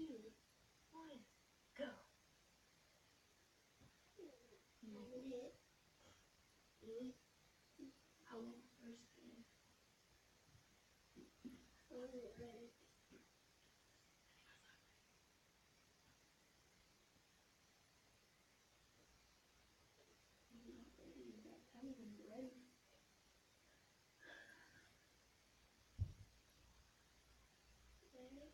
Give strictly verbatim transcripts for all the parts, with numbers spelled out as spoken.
two, one, go. Really? How long first game? I wasn't ready. You're not ready. You gotta tell me when you're ready. Ready?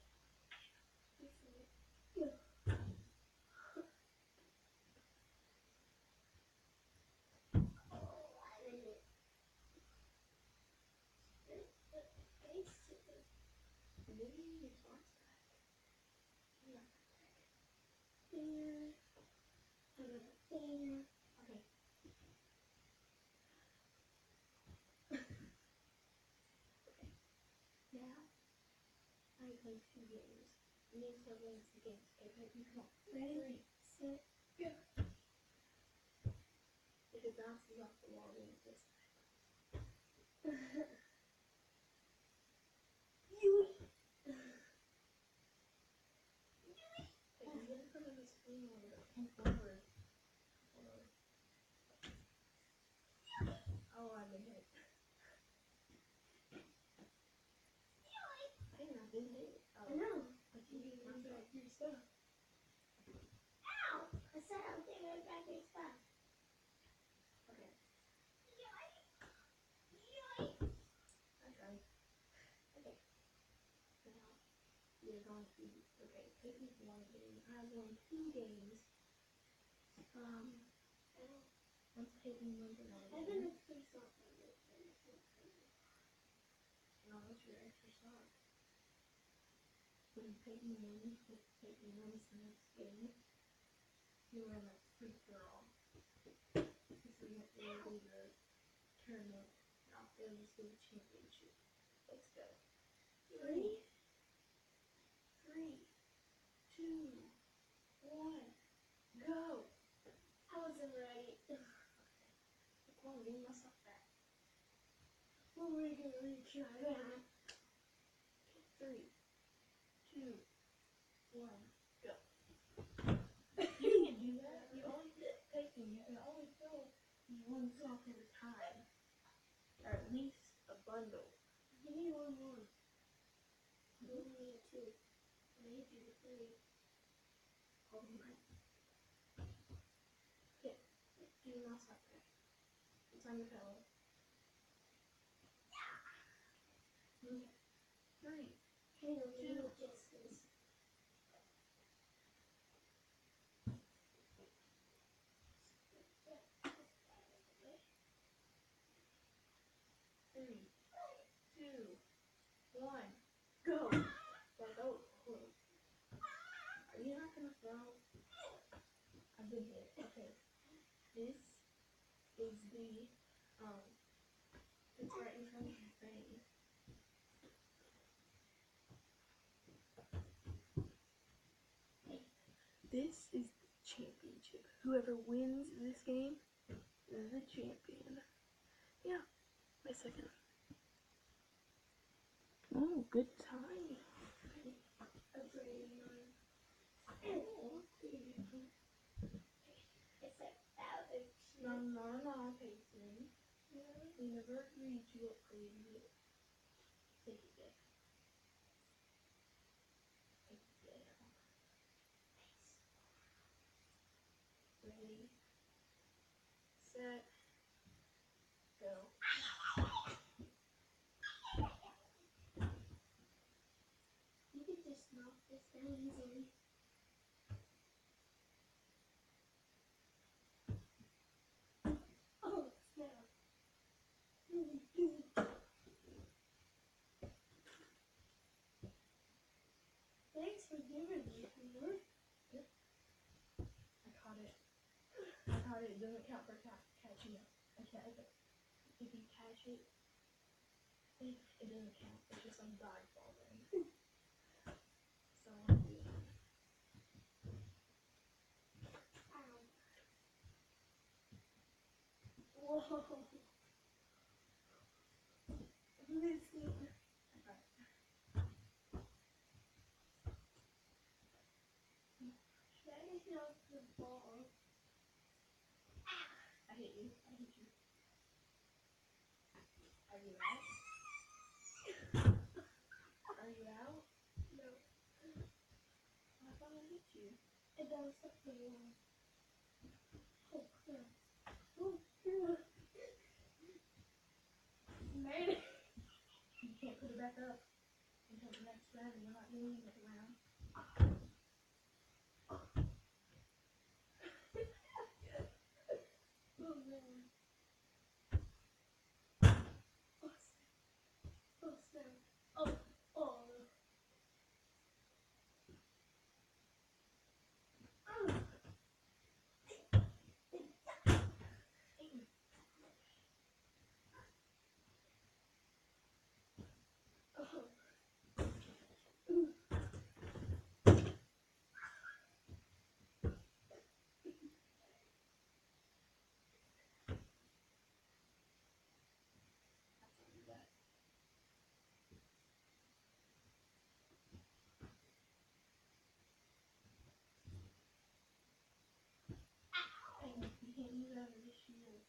Oh, I didn't. Maybe your smart's back. Yeah. There. Another there. Okay. Now, I play two games. You need to win the games, okay? Baby, come on. Ready? Set. Go. If it bounces off the wall, then it's this time. You. Okay, you get in front of the screen or come forward. Forward. Oh, I've been hit. Hey, I've been hit. Oh. I know. But you need to knock back your stuff. Ow! I said I was getting it back in stuff. Okay. Yoink! I tried. Okay. Now, you're going to, okay, pick me one game. I won two games. Um, let's take me one for another I've game. been a police officer. No, that's your extra sock. When you take me one, just take me one is the next game. You are like free for all. This is what we'll do the tournament. Now, then let's do the championship. Let's go. Ready? Three, two, one, go. I wasn't ready. Come on, give me my sock back. Well, we're gonna retry that. Three, two, one, go. You can't do that. You only take them. You can only fill one sock at a time. Or at least a bundle. Give me one more. You only need two. I need you to three. Oh my. Yeah. Give me my sock back. It's on your pillow. Okay. Three. Hang on, Two. let me adjust this. Three, two, one, go. Like, oh, close. Are you not gonna throw? I've been hit. Okay. This is the, um, it's right in front of your face. This is the championship. Whoever wins this game is the champion. Yeah. Wait a second. Oh, good time. Upgrading mine. Oh, It's like thousand. no, no, no, Peyton. We never agreed to upgrade it. Take it there. Take it there. Ready, set, go. You could just knock this down easily. Oh, snap. Thanks for giving me more. I caught it. I caught it. It doesn't count for ca- catching it. I can't. If, it, if you catch it, it, it doesn't count. It's just like dodgeball then. So I'm gonna do it. Ow. Whoa. Listen. ball. I hit you. I hit you. Are you out? Are you out? No. I thought I hit you. It does something wrong. Oh, crap. Oh, crap. Made it. You can't put it back up until the next round. You're not doing it round. Oh, man. Oh, snap. Oh, snap. Oh, oh. That's all you got. Dang, you can't use that as a shield.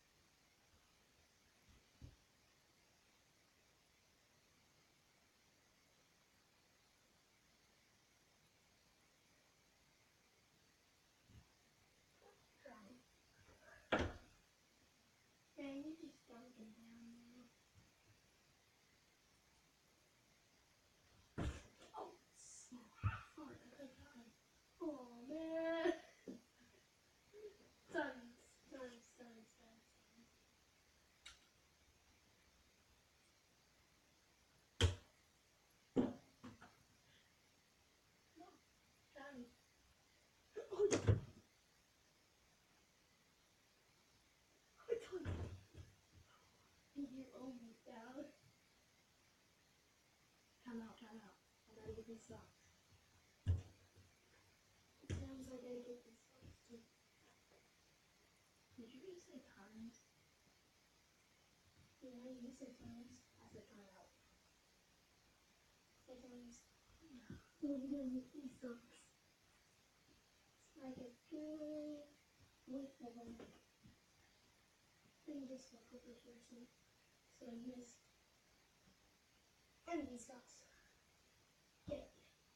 Man, you just dunking down now. Oh, snap. Oh, man. Sons, sons, sons, sons, sons. Johnny. Oh, you're almost down. Time out, time out. I gotta get these socks. It sounds like I get this socks too. Did you just say times? Yeah, you say times. I said time out. Say times. When you gonna get these socks? It's like a good width of them. Then just walk over here, see? So like this. And these socks. Get it.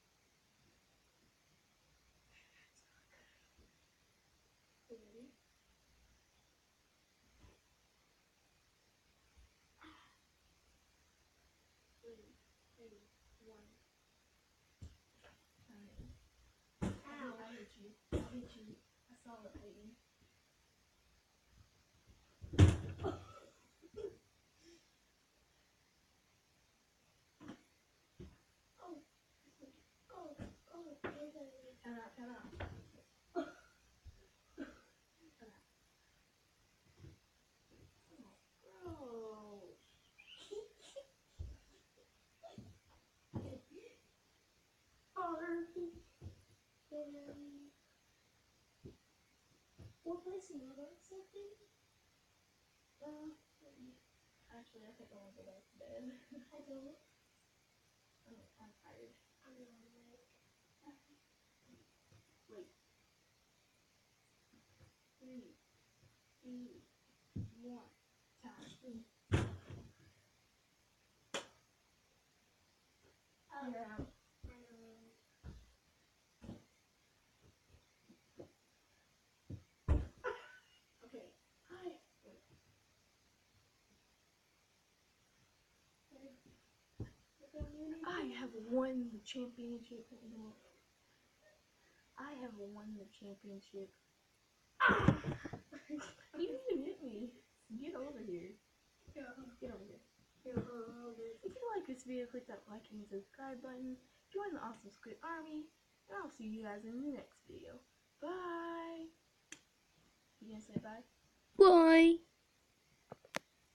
You ready? Three, two, one. Alright. Ow. I hit you. I hit you. I saw it, Peyton. Oh, oh, oh, here's a Time out, time out. Oh, Barbie. Um, what place am I about something? uh, actually, I think I want to go back to bed. I don't. I'm, I'm tired. I'm not awake. Wait. Three, two, one. Time. Oh, You're out. I know. Okay. Hi. Wait. I have won the championship. I have won the championship. You didn't hit me. Get over here. Yeah. Get over here. You're over. If you like this video, click that like and subscribe button. Join the Awesome Squid Army. And I'll see you guys in the next video. Bye. You gonna say bye? Bye.